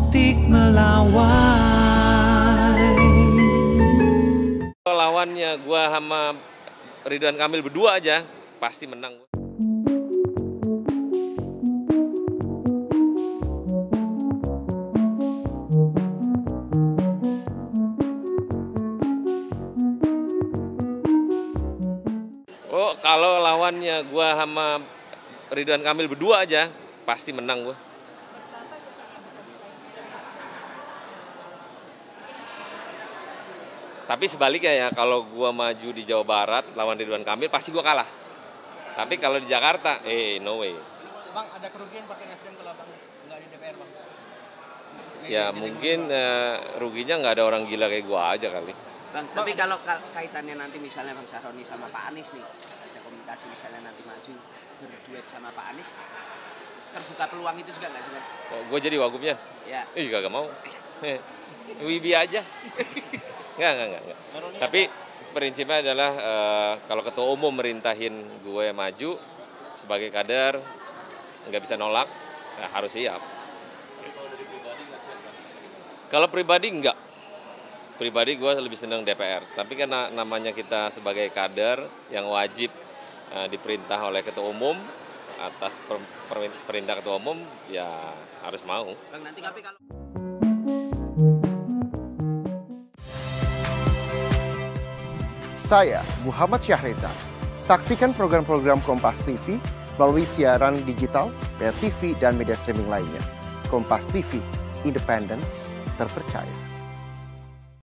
optik melawai. Lawannya gua sama Ridwan Kamil berdua aja pasti menang. Oh, kalau lawannya gua sama Ridwan Kamil berdua aja pasti menang gua. Tapi sebaliknya ya, kalau gua maju di Jawa Barat lawan Ridwan Kamil pasti gua kalah. Tapi kalau di Jakarta, no way. Bang, ada kerugian pakai Nasdem kalau Bang nggak di DPR, Bang? Ya mungkin ruginya nggak ada orang gila kayak gua aja kali. Bang, tapi kalau kaitannya nanti misalnya Bang Sahroni sama Pak Anies nih, ada komunikasi misalnya nanti maju berduet sama Pak Anies, terbuka peluang itu juga nggak sih Bang? Oh, gue jadi wagubnya? Ya. Kagak mau. Wibi aja. Enggak. Tapi prinsipnya adalah kalau ketua umum merintahin gue maju sebagai kader, nggak bisa nolak, harus siap. Kalau pribadi enggak. Pribadi gue lebih senang DPR. Tapi karena namanya kita sebagai kader yang wajib diperintah oleh ketua umum, atas perintah ketua umum, ya harus mau. Bang, nanti tapi kalau Saya Muhammad Syahreza. Saksikan program-program Kompas TV melalui siaran digital, pay TV, dan media streaming lainnya. Kompas TV, independen, terpercaya.